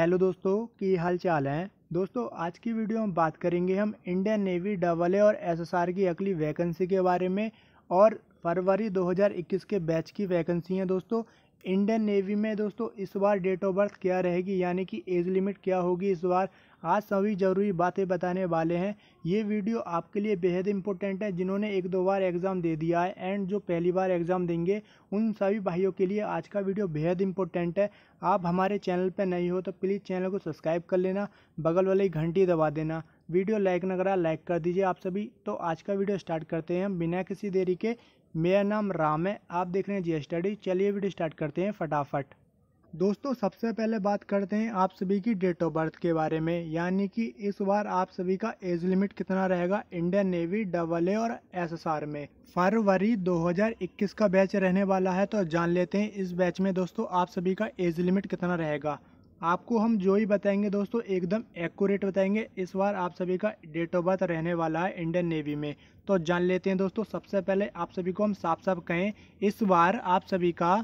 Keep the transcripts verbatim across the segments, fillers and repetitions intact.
Hello दोस्तों, की हाल चाल है। दोस्तों आज की वीडियो में बात करेंगे हम इंडियन नेवी डबल ए और एसएसआर की अगली वैकेंसी के बारे में और फरवरी दो हज़ार इक्कीस के बैच की वैकेंसी है। दोस्तों इंडियन नेवी में दोस्तों इस बार डेट ऑफ बर्थ क्या रहेगी, यानी कि एज लिमिट क्या होगी इस बार, आज सभी ज़रूरी बातें बताने वाले हैं। ये वीडियो आपके लिए बेहद इंपॉर्टेंट है जिन्होंने एक दो बार एग्ज़ाम दे दिया है एंड जो पहली बार एग्ज़ाम देंगे उन सभी भाइयों के लिए आज का वीडियो बेहद इंपॉर्टेंट है। आप हमारे चैनल पर नए हो तो प्लीज़ चैनल को सब्सक्राइब कर लेना, बगल वाली घंटी दबा देना, वीडियो लाइक न करा लाइक कर दीजिए आप सभी। तो आज का वीडियो स्टार्ट करते हैं बिना किसी देरी के। मेरा नाम राम है, आप देख रहे हैं जी स्टडी। चलिए वीडियो स्टार्ट करते हैं फटाफट। दोस्तों सबसे पहले बात करते हैं आप सभी की डेट ऑफ बर्थ के बारे में, यानी कि इस बार आप सभी का एज लिमिट कितना रहेगा इंडियन नेवी डबल ए और एसएसआर में। फरवरी दो हज़ार इक्कीस का बैच रहने वाला है, तो जान लेते हैं इस बैच में दोस्तों आप सभी का एज लिमिट कितना रहेगा। आपको हम जो ही बताएंगे दोस्तों एकदम एक्यूरेट बताएंगे। इस बार आप सभी का डेट ऑफ बर्थ रहने वाला है इंडियन नेवी में, तो जान लेते हैं दोस्तों। सबसे पहले आप सभी को हम साफ साफ कहें, इस बार आप सभी का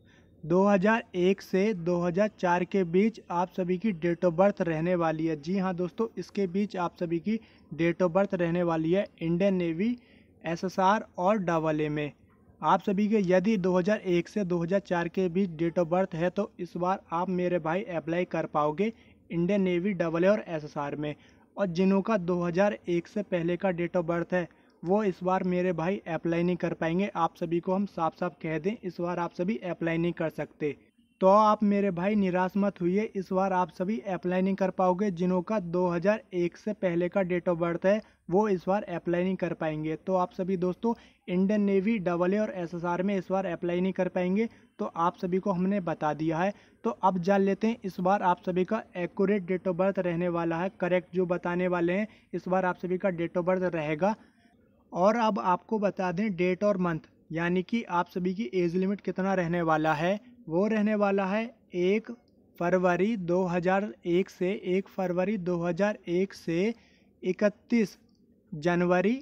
दो हज़ार एक से दो हज़ार चार के बीच आप सभी की डेट ऑफ बर्थ रहने वाली है। जी हाँ दोस्तों, इसके बीच आप सभी की डेट ऑफ बर्थ रहने वाली है इंडियन नेवी, एसएसआर और डबल ए में। आप सभी के यदि दो हज़ार एक से दो हज़ार चार के बीच डेट ऑफ बर्थ है तो इस बार आप मेरे भाई अप्लाई कर पाओगे इंडियन नेवी डबल ए और एसएसआर में। और जिन्हों का दो हज़ार एक से पहले का डेट ऑफ बर्थ है वो इस बार मेरे भाई अप्लाई नहीं कर पाएंगे। आप सभी को हम साफ साफ कह दें, इस बार आप सभी अप्लाई नहीं कर सकते। तो आप मेरे भाई निराश मत हुई, इस बार आप सभी अप्लाई नहीं कर पाओगे। जिन्हों का दो हज़ार एक से पहले का डेट ऑफ बर्थ है वो इस बार अप्लाई नहीं कर पाएंगे। तो आप सभी दोस्तों इंडियन नेवी डबल ए और एसएसआर में इस बार अप्लाई नहीं कर पाएंगे, तो आप सभी को हमने बता दिया है। तो अब जान लेते हैं इस बार आप सभी का एक्यूरेट डेट ऑफ बर्थ रहने वाला है, करेक्ट जो बताने वाले हैं इस बार आप सभी का डेट ऑफ बर्थ रहेगा। और अब आपको बता दें डेट और मंथ, यानी कि आप सभी की एज लिमिट कितना रहने वाला है। वो रहने वाला है एक फरवरी दो हज़ार एक से एक फरवरी दो हज़ार एक से इकतीस जनवरी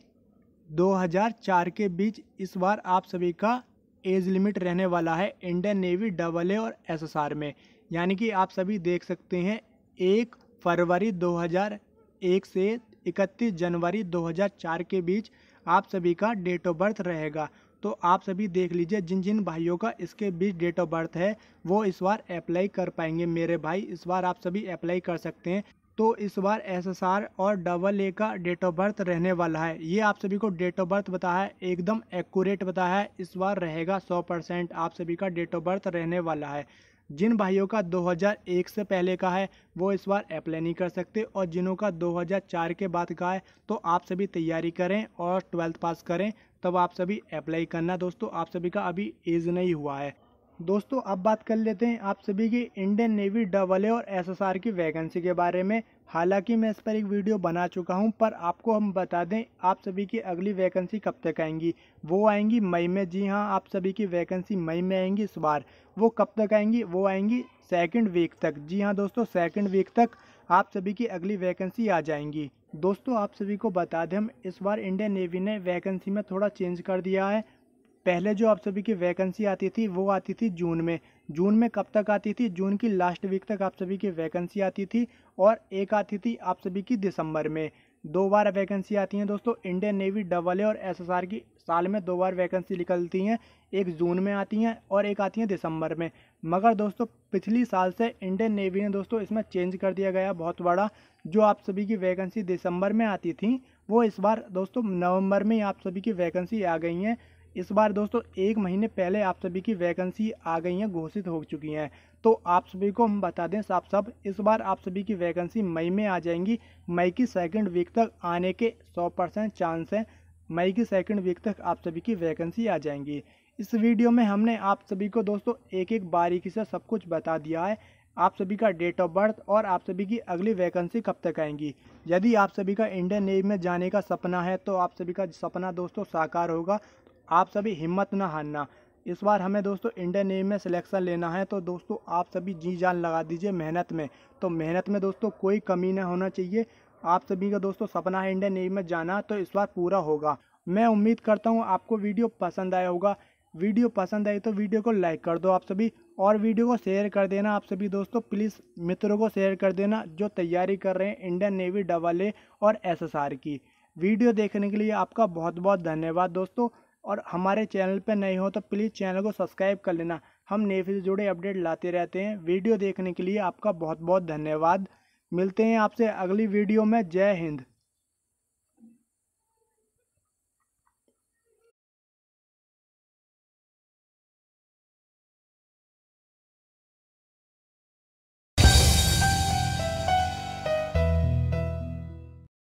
दो हज़ार चार के बीच इस बार आप सभी का एज लिमिट रहने वाला है इंडियन नेवी डबल ए और एसएसआर में। यानी कि आप सभी देख सकते हैं एक फरवरी दो हज़ार एक से इकतीस जनवरी दो हज़ार चार के बीच आप सभी का डेट ऑफ बर्थ रहेगा। तो आप सभी देख लीजिए जिन जिन भाइयों का इसके बीच डेट ऑफ बर्थ है वो इस बार अप्लाई कर पाएंगे मेरे भाई, इस बार आप सभी अप्लाई कर सकते हैं। तो इस बार एसएसआर और डबल ए का डेट ऑफ बर्थ रहने वाला है। ये आप सभी को डेट ऑफ बर्थ बताया है, एकदम एक्यूरेट बताया है, इस बार रहेगा सौ परसेंट आप सभी का डेट ऑफ बर्थ रहने वाला है। जिन भाइयों का दो हज़ार एक से पहले का है वो इस बार अप्लाई नहीं कर सकते, और जिन्हों का दो हज़ार चार के बाद का है तो आप सभी तैयारी करें और ट्वेल्थ पास करें, तब आप सभी अप्लाई करना। दोस्तों आप सभी का अभी एज नहीं हुआ है। दोस्तों अब बात कर लेते हैं आप सभी की इंडियन नेवी डबल ए और एसएसआर की वैकेंसी के बारे में। हालांकि मैं इस पर एक वीडियो बना चुका हूं, पर आपको हम बता दें आप सभी की अगली वैकेंसी कब तक आएंगी। वो आएंगी मई में। जी हां, आप सभी की वैकेंसी मई में आएंगी इस बार। वो कब तक आएंगी? वो आएंगी सेकेंड वीक तक। जी हाँ दोस्तों, सेकेंड वीक तक आप सभी की अगली वैकेंसी आ जाएंगी। दोस्तों आप सभी को बता दें हम इस बार इंडियन नेवी ने वैकेंसी में थोड़ा चेंज कर दिया है। पहले जो आप सभी की वैकेंसी आती थी वो आती थी जून में। जून में कब तक आती थी? जून की लास्ट वीक तक आप सभी की वैकेंसी आती थी, और एक आती थी आप सभी की दिसंबर में। दो बार वैकेंसी आती हैं दोस्तों इंडियन नेवी डबल ए और एसएसआर की, साल में दो बार वैकेंसी निकलती हैं, एक जून में आती हैं और एक आती हैं दिसंबर में। मगर दोस्तों पिछली साल से इंडियन नेवी ने दोस्तों इसमें चेंज कर दिया गया बहुत बड़ा। जो आप सभी की वैकेंसी दिसंबर में आती थी वो इस बार दोस्तों नवंबर में आप सभी की वैकेंसी आ गई हैं। इस बार दोस्तों एक महीने पहले आप सभी की वैकेंसी आ गई हैं, घोषित हो चुकी हैं। तो आप सभी को हम बता दें साफ साफ, इस बार आप सभी की वैकेंसी मई में आ जाएंगी। मई की सेकंड वीक तक आने के सौ परसेंट चांस हैं। मई की सेकंड वीक तक आप सभी की वैकेंसी आ जाएंगी। इस वीडियो में हमने आप सभी को दोस्तों एक एक बारीकी से सब कुछ बता दिया है, आप सभी का डेट ऑफ बर्थ और आप सभी की अगली वैकेंसी कब तक आएंगी। यदि आप सभी का इंडियन नेवी में जाने का सपना है तो आप सभी का सपना दोस्तों साकार होगा। आप सभी हिम्मत ना हारना। इस बार हमें दोस्तों इंडियन नेवी में सिलेक्शन लेना है, तो दोस्तों आप सभी जी जान लगा दीजिए मेहनत में। तो मेहनत में दोस्तों कोई कमी ना होना चाहिए। आप सभी का दोस्तों सपना है इंडियन नेवी में जाना, तो इस बार पूरा होगा। मैं उम्मीद करता हूँ आपको वीडियो पसंद आया होगा। वीडियो पसंद आई तो वीडियो को लाइक कर दो आप सभी, और वीडियो को शेयर कर देना आप सभी दोस्तों, प्लीज़ मित्रों को शेयर कर देना जो तैयारी कर रहे हैं इंडियन नेवी डबल ए और एस एस आर की। वीडियो देखने के लिए आपका बहुत बहुत धन्यवाद दोस्तों, और हमारे चैनल पर नए हो तो प्लीज़ चैनल को सब्सक्राइब कर लेना, हम नेवी से जुड़े अपडेट लाते रहते हैं। वीडियो देखने के लिए आपका बहुत बहुत धन्यवाद। मिलते हैं आपसे अगली वीडियो में। जय हिंद।